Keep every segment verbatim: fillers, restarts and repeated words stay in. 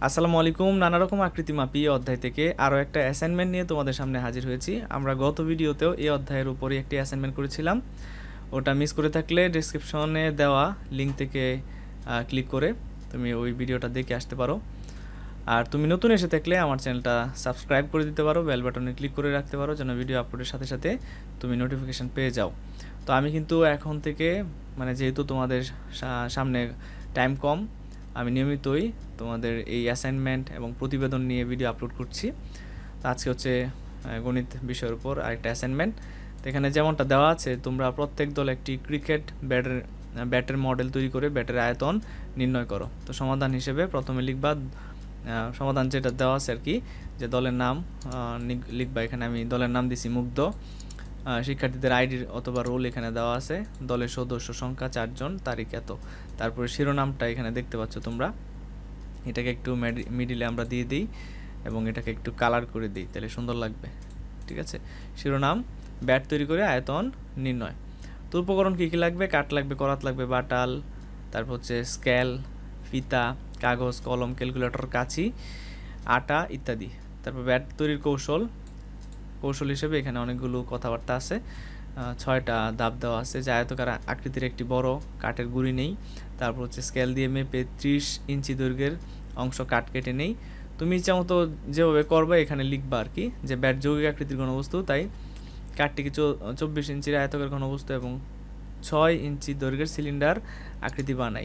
আসসালামু আলাইকুম। নানা রকম আকৃতি মাপি অধ্যায় থেকে আরও একটা অ্যাসাইনমেন্ট নিয়ে তোমাদের সামনে হাজির হয়েছি। আমরা গত ভিডিওতেও এই অধ্যায়ের উপরই একটি অ্যাসাইনমেন্ট করেছিলাম। ওটা মিস করে থাকলে ডেসক্রিপশনে দেওয়া লিঙ্ক থেকে ক্লিক করে তুমি ওই ভিডিওটা দেখে আসতে পারো। আর তুমি নতুন এসে থাকলে আমার চ্যানেলটা সাবস্ক্রাইব করে দিতে পারো, বেল বাটনে ক্লিক করে রাখতে পারো যেন ভিডিও আপলোডের সাথে সাথে তুমি নোটিফিকেশান পেয়ে যাও। তো আমি কিন্তু এখন থেকে মানে যেহেতু তোমাদের সামনে টাইম কম, আমি নিয়মিতই তোমাদের এই অ্যাসাইনমেন্ট এবং প্রতিবেদন নিয়ে ভিডিও আপলোড করছি। তো আজকে হচ্ছে গণিত বিষয়ের উপর আরেকটা অ্যাসাইনমেন্ট। তো এখানে যেমনটা দেওয়া আছে, তোমরা প্রত্যেক দল একটি ক্রিকেট ব্যাটের ব্যাটের মডেল তৈরি করে ব্যাটের আয়তন নির্ণয় করো। তো সমাধান হিসেবে প্রথমে লিখবা সমাধান যেটা দেওয়া আছে আর কি, যে দলের নাম লিখবা। এখানে আমি দলের নাম দিছি মুগ্ধ। শিক্ষার্থীদের আইডি অথবা রোল এখানে দেওয়া আছে। দলের সদস্য সংখ্যা চারজন, তারিখ এত। তারপরে শিরোনামটা এখানে দেখতে পাচ্ছ তোমরা। এটাকে একটু মিডিলে আমরা দিয়ে দিই এবং এটাকে একটু কালার করে দিই, তাহলে সুন্দর লাগবে। ঠিক আছে, শিরোনাম ব্যাট তৈরি করে আয়তন নির্ণয়। তো উপকরণ কী কী লাগবে? কাঠ লাগবে, করাত লাগবে, বাটাল, তারপর হচ্ছে স্কেল, ফিতা, কাগজ, কলম, ক্যালকুলেটর, কাঁচি, আটা ইত্যাদি। তারপর ব্যাট তৈরির কৌশল কৌশল হিসেবে এখানে অনেকগুলো কথাবার্তা আছে। ছয়টা ধাপ দেওয়া আছে। যে আয়তকার আকৃতির একটি বড় কাঠের গুঁড়ি নেই। তারপর হচ্ছে স্কেল দিয়ে মেপে ত্রিশ ইঞ্চি দৈর্ঘ্যের অংশ কাঠ কেটে নেই। তুমি ইচ্ছা মতো যেভাবে করবে এখানে লিখবা আর কি, যে ব্যাট যৌগিক আকৃতির ঘনবস্তু, তাই কাঠটিকে চব্বিশ ইঞ্চির আয়তকার ঘনবস্তু এবং ছয় ইঞ্চি দৈর্ঘ্যের সিলিন্ডার আকৃতি বানাই।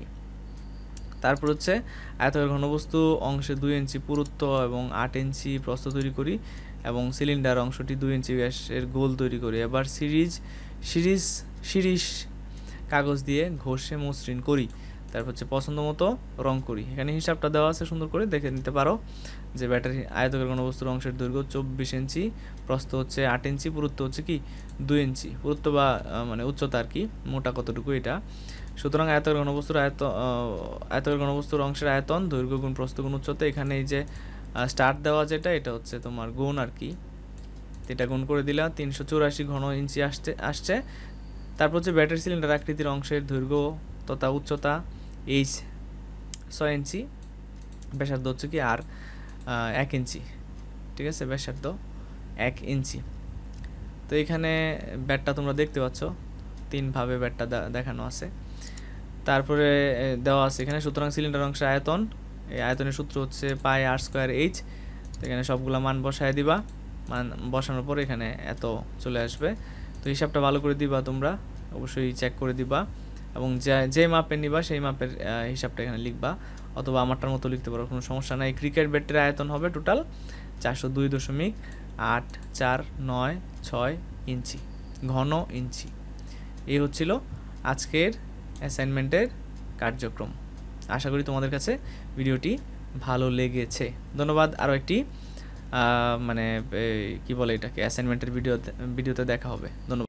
তারপর হচ্ছে আয়তকার ঘনবস্তু অংশে দুই ইঞ্চি পুরুত্ব এবং আট ইঞ্চি প্রস্থ তৈরি করি এবং সিলিন্ডার অংশটি দুই ইঞ্চি ব্যাসের গোল তৈরি করি। এবার সিরিজ সিরিজ সিরিজ কাগজ দিয়ে ঘষে মসৃণ করি। তারপর হচ্ছে পছন্দ মতো রং করি। এখানে হিসাবটা দেওয়া আছে, সুন্দর করে দেখে নিতে পারো। যে ব্যাটারি আয়তকার ঘনবস্তুর অংশের দৈর্ঘ্য চব্বিশ ইঞ্চি, প্রস্থ হচ্ছে আট ইঞ্চি, পুরুত্ব হচ্ছে কি দুই ইঞ্চি। পুরুত্ব বা মানে উচ্চতা আর কি, মোটা কতটুকু এটা। সুতরাং আয়তকার ঘনবস্তুর আয়ত আয়তকার ঘনবস্তুর অংশের আয়তন দৈর্ঘ্য গুণ প্রস্থ গুণ উচ্চতা। এখানে এই যে স্টার্ট দেওয়া যেটা, এটা হচ্ছে তোমার গুণ আর কি, এটা গুণ করে দিলা তিনশো চৌরাশি ঘন ইঞ্চি আসছে আসছে তারপর হচ্ছে ব্যাটারি সিলিন্ডার আকৃতির অংশের দৈর্ঘ্য তথা উচ্চতা এইচ ছয় ইঞ্চি, ব্যাসার্ধ হচ্ছে কি আর এক ইঞ্চি। ঠিক আছে, ব্যাসার্ধ এক ইঞ্চি। তো এখানে ব্যাটটা তোমরা দেখতে পাচ্ছ, তিনভাবে ব্যাটটা দেখানো আছে। তারপরে দেওয়া আছে এখানে সুতরাং সিলিন্ডার অংশের আয়তন, এই আয়তনের সূত্র হচ্ছে পাই আর স্কোয়ার এইচ। তো এখানে সবগুলো মান বসায় দিবা, মান বসানোর পর এখানে এত চলে আসবে। তো হিসাবটা ভালো করে দিবা, তোমরা অবশ্যই চেক করে দিবা এবং যে যে মাপে নিবা সেই মাপের হিসাবটা এখানে লিখবা, অথবা আমারটার মতো লিখতে পারো, কোনো সমস্যা নাই। ক্রিকেট ব্যাটের আয়তন হবে টোটাল চারশো দুই দশমিক আট চার নয় ছয় ইঞ্চি, ঘন ইঞ্চি। এই হচ্ছিল আজকের অ্যাসাইনমেন্টের কার্যক্রম। আশা করি তোমাদের কাছে ভিডিওটি ভালো লেগেছে। ধন্যবাদ। আরও একটি মানে কি বলে এটাকে অ্যাসাইনমেন্টের ভিডিওতে ভিডিওতে দেখা হবে। ধন্যবাদ।